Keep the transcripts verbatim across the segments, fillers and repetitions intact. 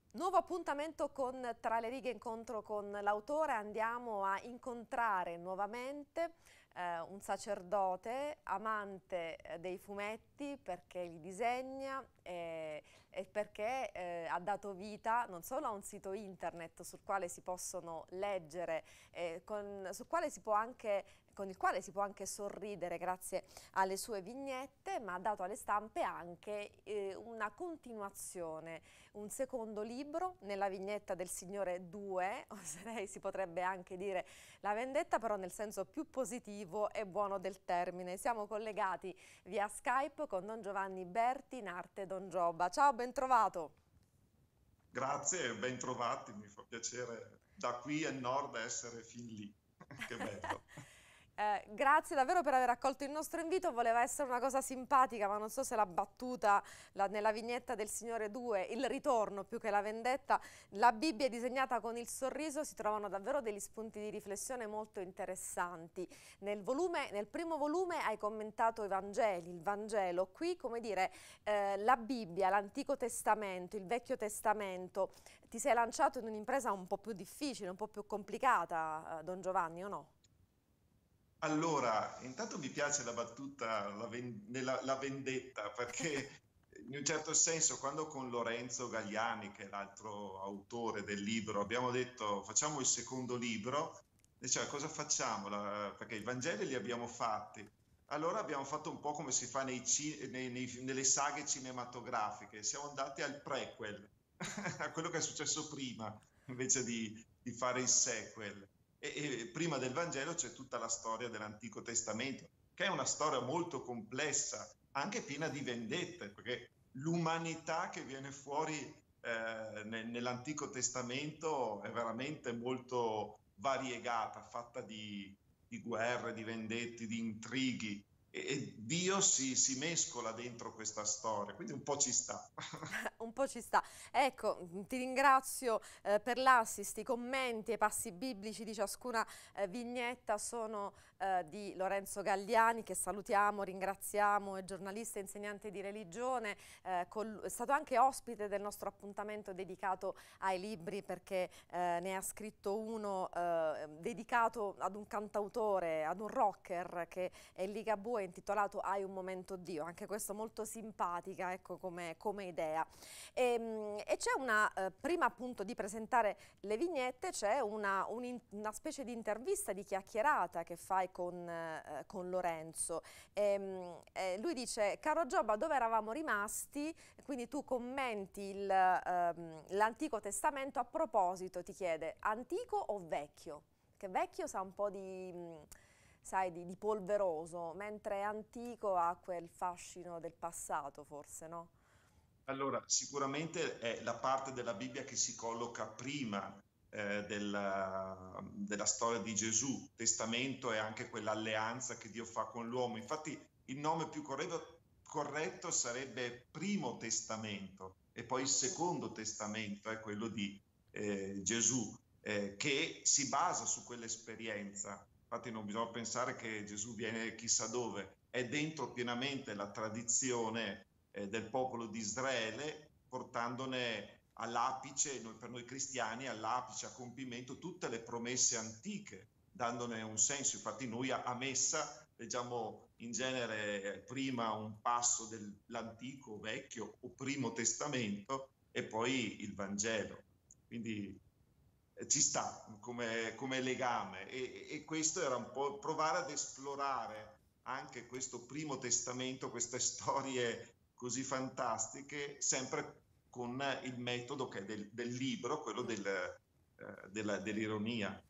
Nuovo appuntamento con Tra le righe, incontro con l'autore. Andiamo a incontrare nuovamente eh, un sacerdote amante eh, dei fumetti, perché li disegna e, e perché eh, ha dato vita non solo a un sito internet sul quale si possono leggere, eh, con, sul quale si può anche, con il quale si può anche sorridere grazie alle sue vignette, ma ha dato alle stampe anche eh, una continuazione, un secondo libro nella vignetta del Signore due, oserei si potrebbe anche dire La vendetta, però nel senso più positivo e buono del termine. Siamo collegati via Skype con Don Giovanni Berti, in arte Don Giobba. Ciao, ben trovato. Grazie e ben trovati, mi fa piacere da qui a nord essere fin lì. Che bello. Eh, grazie davvero per aver accolto il nostro invito. Voleva essere una cosa simpatica, ma non so se la battuta la- nella vignetta del Signore due, il ritorno più che la vendetta, la Bibbia è disegnata con il sorriso, si trovano davvero degli spunti di riflessione molto interessanti. Nel volume, nel primo volume hai commentato i Vangeli, il Vangelo, qui come dire eh, la Bibbia, l'Antico Testamento, il Vecchio Testamento, ti sei lanciato in un'impresa un po' più difficile, un po' più complicata, eh, Don Giovanni, o no? Allora, intanto mi piace la battuta, la, ven- nella- la vendetta, perché in un certo senso quando con Lorenzo Gagliani, che è l'altro autore del libro, abbiamo detto facciamo il secondo libro, diceva cosa facciamo? La- perché i Vangeli li abbiamo fatti. Allora abbiamo fatto un po' come si fa nei ci- nei- nei- nelle saghe cinematografiche, siamo andati al prequel, a quello che è successo prima, invece di, di fare il sequel. E, e prima del Vangelo c'è tutta la storia dell'Antico Testamento, che è una storia molto complessa, anche piena di vendette, perché l'umanità che viene fuori eh, ne- nell'Antico Testamento è veramente molto variegata, fatta di, di guerre, di vendette, di intrighi. E, e Dio si, si mescola dentro questa storia, quindi un po' ci sta. Un po' ci sta. Ecco, mm, ti ringrazio eh, per l'assist, i commenti e i passi biblici di ciascuna eh, vignetta sono eh, di Lorenzo Gagliani, che salutiamo, ringraziamo, è giornalista e insegnante di religione, eh, col- è stato anche ospite del nostro appuntamento dedicato ai libri, perché eh, ne ha scritto uno eh, dedicato ad un cantautore, ad un rocker, che è Ligabue, intitolato Hai un momento Dio, anche questo molto simpatica, ecco, come, come idea. E, e c'è una, eh, prima appunto di presentare le vignette, c'è una, un una specie di intervista, di chiacchierata che fai con, eh, con Lorenzo. E, eh, lui dice: caro Giobba, dove eravamo rimasti? Quindi tu commenti il, ehm, l'Antico Testamento. A proposito, ti chiede: antico o vecchio? Che vecchio sa un po' di, mh, sai, di, di polveroso, mentre antico ha quel fascino del passato, forse, no? Allora, sicuramente è la parte della Bibbia che si colloca prima eh, della, della storia di Gesù. Testamento è anche quell'alleanza che Dio fa con l'uomo. Infatti, il nome più corretto, corretto sarebbe Primo Testamento e poi il Secondo Testamento è quello di eh, Gesù, eh, che si basa su quell'esperienza. Infatti, non bisogna pensare che Gesù viene chissà dove, è dentro pienamente la tradizione eh, del popolo di Israele, portandone all'apice, noi, per noi cristiani, all'apice, a compimento tutte le promesse antiche, dandone un senso. Infatti noi a, a messa leggiamo in genere prima un passo dell'Antico, Vecchio o Primo Testamento e poi il Vangelo. Quindi eh, ci sta come, come legame e, e questo era un po' provare ad esplorare anche questo Primo Testamento, queste storie così fantastiche, sempre con il metodo che è del, del libro, quello Mm. del, eh, della, dell'ironia.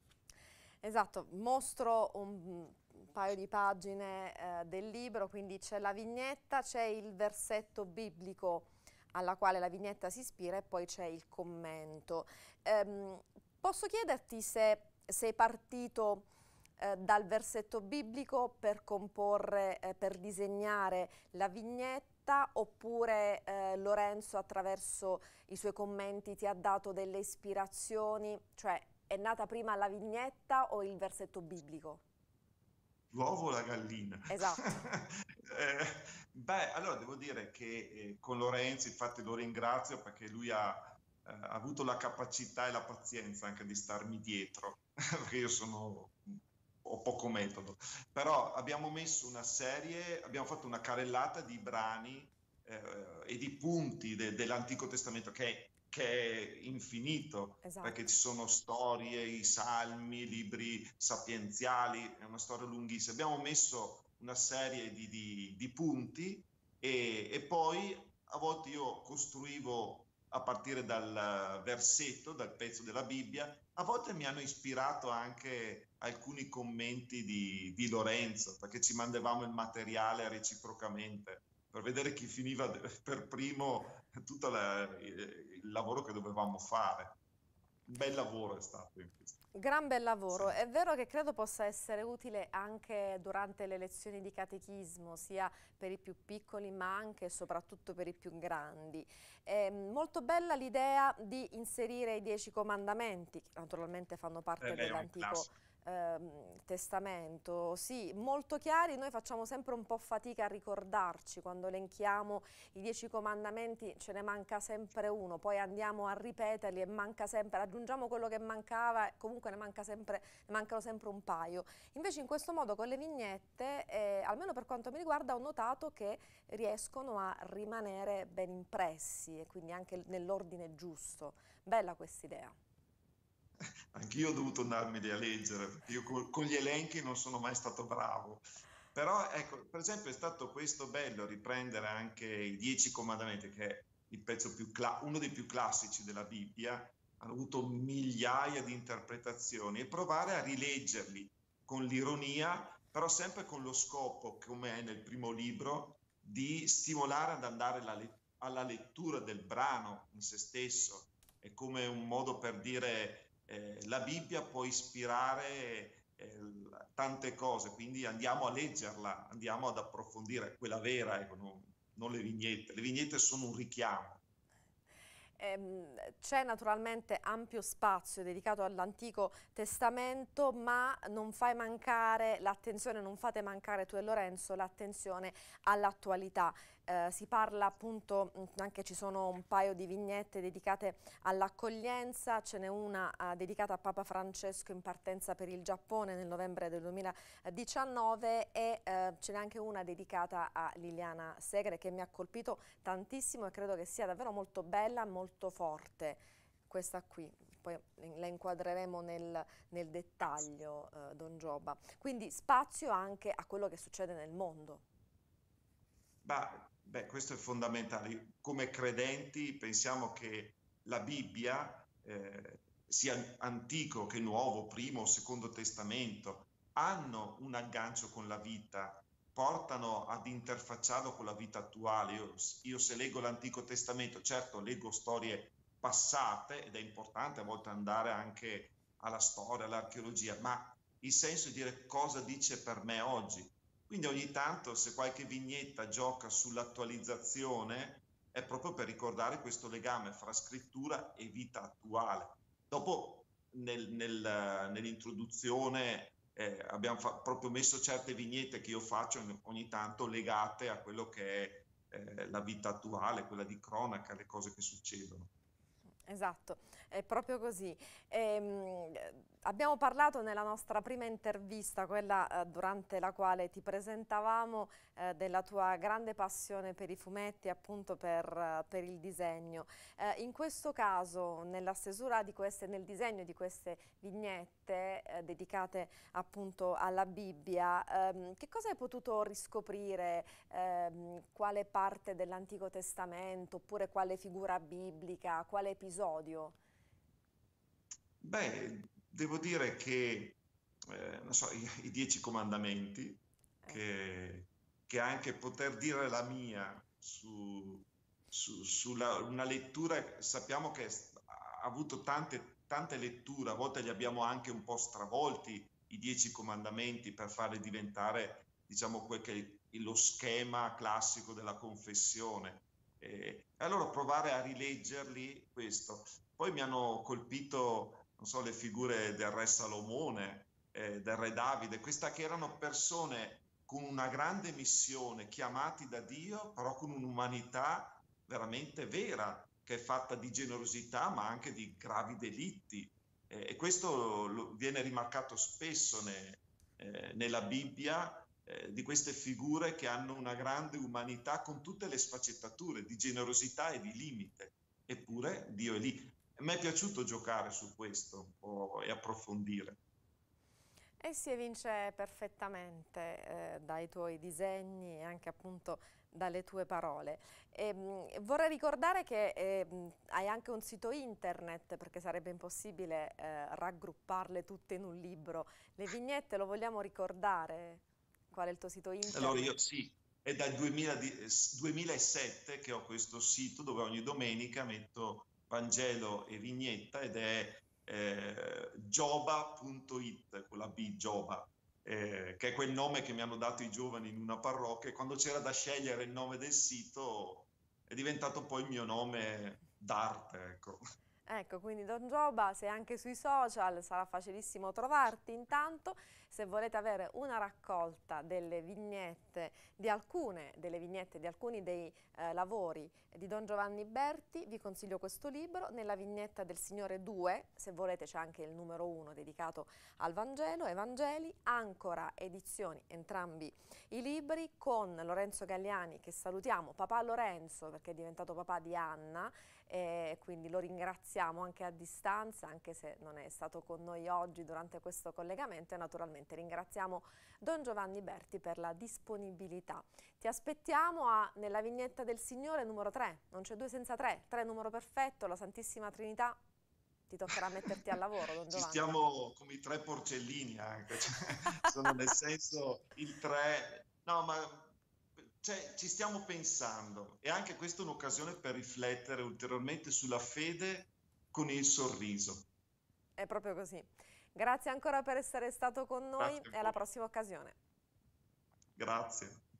Esatto, mostro un, un paio di pagine eh, del libro, quindi c'è la vignetta, c'è il versetto biblico alla quale la vignetta si ispira e poi c'è il commento. Ehm, posso chiederti se sei partito eh, dal versetto biblico per comporre, eh, per disegnare la vignetta, oppure eh, Lorenzo attraverso i suoi commenti ti ha dato delle ispirazioni, cioè è nata prima la vignetta o il versetto biblico? L'uovo o la gallina? Esatto. Eh, beh, allora devo dire che eh, con Lorenzo, infatti lo ringrazio perché lui ha eh, ha avuto la capacità e la pazienza anche di starmi dietro, perché io sono, ho poco metodo. Però abbiamo messo una serie, abbiamo fatto una carrellata di brani eh, e di punti de, dell'Antico Testamento che è, che è infinito, Esatto. perché ci sono storie, i salmi, libri sapienziali, è una storia lunghissima. Abbiamo messo una serie di, di, di punti e, e poi a volte io costruivo a partire dal versetto, dal pezzo della Bibbia, a volte mi hanno ispirato anche alcuni commenti di, di Lorenzo, perché ci mandavamo il materiale reciprocamente per vedere chi finiva per primo tutto la, il lavoro che dovevamo fare. Un bel lavoro è stato in questo. Gran bel lavoro, Sì. è vero che credo possa essere utile anche durante le lezioni di catechismo, sia per i più piccoli ma anche e soprattutto per i più grandi. È molto bella l'idea di inserire i dieci comandamenti, che naturalmente fanno parte Eh, è un dell'Antico classico. ehm, Testamento, sì, molto chiari. Noi facciamo sempre un po' fatica a ricordarci quando elenchiamo i dieci comandamenti, ce ne manca sempre uno, poi andiamo a ripeterli e manca sempre, aggiungiamo quello che mancava e comunque ne manca sempre, ne mancano sempre un paio. Invece in questo modo con le vignette, eh, almeno per quanto mi riguarda, ho notato che riescono a rimanere ben impressi e quindi anche nell'ordine giusto. Bella quest'idea. Anch'io ho dovuto andarmeli a leggere, perché io con, con gli elenchi non sono mai stato bravo. Però, ecco, per esempio è stato questo bello riprendere anche i Dieci Comandamenti, che è il pezzo più uno dei più classici della Bibbia, hanno avuto migliaia di interpretazioni, e provare a rileggerli con l'ironia, però sempre con lo scopo, come è nel primo libro, di stimolare ad andare alla, alla lettura del brano in se stesso. È come un modo per dire eh, la Bibbia può ispirare eh, tante cose, quindi andiamo a leggerla, andiamo ad approfondire quella vera, ecco, non, non le vignette. Le vignette sono un richiamo. Ehm, c'è naturalmente ampio spazio dedicato all'Antico Testamento, ma non fai mancare l'attenzione, non fate mancare tu e Lorenzo l'attenzione all'attualità. Eh, si parla appunto, anche ci sono un paio di vignette dedicate all'accoglienza, ce n'è una eh, dedicata a Papa Francesco in partenza per il Giappone nel novembre del duemiladiciannove e eh, ce n'è anche una dedicata a Liliana Segre che mi ha colpito tantissimo e credo che sia davvero molto bella, molto forte questa qui. Poi la inquadreremo nel, nel dettaglio, eh, Don Giobba. Quindi spazio anche a quello che succede nel mondo. Bah, beh, questo è fondamentale. Come credenti pensiamo che la Bibbia, eh, sia antico che nuovo, primo o secondo testamento, hanno un aggancio con la vita, portano ad interfacciarlo con la vita attuale. Io, io se leggo l'Antico Testamento, certo leggo storie passate ed è importante a volte andare anche alla storia, all'archeologia, ma il senso è dire cosa dice per me oggi. Quindi ogni tanto se qualche vignetta gioca sull'attualizzazione è proprio per ricordare questo legame fra scrittura e vita attuale. Dopo nel, nel, nell'introduzione eh, abbiamo proprio messo certe vignette che io faccio ogni tanto legate a quello che è eh, la vita attuale, quella di cronaca, le cose che succedono. Esatto, è proprio così. Ehm, abbiamo parlato nella nostra prima intervista, quella eh, durante la quale ti presentavamo, eh, della tua grande passione per i fumetti, appunto per, eh, per il disegno. Eh, in questo caso, nella stesura di queste, nel disegno di queste vignette eh, dedicate appunto alla Bibbia, ehm, che cosa hai potuto riscoprire? Ehm, quale parte dell'Antico Testamento, oppure quale figura biblica, quale episodio? Beh, devo dire che, eh, non so, i, i Dieci Comandamenti, Ecco. che, che anche poter dire la mia su, su, sulla una lettura, sappiamo che ha avuto tante, tante letture, a volte li abbiamo anche un po' stravolti, i Dieci Comandamenti, per farli diventare, diciamo, quel che è lo schema classico della confessione. E allora provare a rileggerli, questo. Poi mi hanno colpito, non so, le figure del re Salomone, eh, del re Davide, questa che erano persone con una grande missione, chiamati da Dio, però con un'umanità veramente vera. che è fatta di generosità ma anche di gravi delitti. Eh, e questo lo, viene rimarcato spesso ne, eh, nella Bibbia, eh, di queste figure che hanno una grande umanità con tutte le sfaccettature di generosità e di limite. Eppure Dio è lì. A me è piaciuto giocare su questo un po' e approfondire. E si evince perfettamente eh, dai tuoi disegni e anche appunto dalle tue parole. E, mh, vorrei ricordare che eh, mh, hai anche un sito internet, perché sarebbe impossibile eh, raggrupparle tutte in un libro. Le vignette lo vogliamo ricordare? Qual è il tuo sito Allora internet? io sì, è dal duemila di- duemilasette che ho questo sito dove ogni domenica metto Vangelo e vignetta ed è eh, gioba punto it, con la B, Gioba, eh, che è quel nome che mi hanno dato i giovani in una parrocchia e quando c'era da scegliere il nome del sito è diventato poi il mio nome d'arte, ecco. Ecco, quindi Don Giobba, sei anche sui social, sarà facilissimo trovarti. Intanto, se volete avere una raccolta delle vignette, di alcune delle vignette, di alcuni dei eh, lavori di Don Giovanni Berti, vi consiglio questo libro. Nella vignetta del Signore due, se volete c'è anche il numero uno dedicato al Vangelo, Evangeli, Ancora Edizioni, entrambi i libri, con Lorenzo Galliani, che salutiamo, papà Lorenzo, perché è diventato papà di Anna, e quindi lo ringraziamo anche a distanza, anche se non è stato con noi oggi durante questo collegamento, e naturalmente ringraziamo Don Giovanni Berti per la disponibilità. Ti aspettiamo a, nella vignetta del Signore numero tre, non c'è due senza tre, tre numero perfetto, la Santissima Trinità, ti toccherà metterti al lavoro, Don Ci Giovanni. stiamo come i tre porcellini anche, cioè, sono nel senso il tre, no, ma cioè, ci stiamo pensando e anche questa è un'occasione per riflettere ulteriormente sulla fede con il sorriso. È proprio così. Grazie ancora per essere stato con noi Grazie e alla ancora. prossima occasione. Grazie.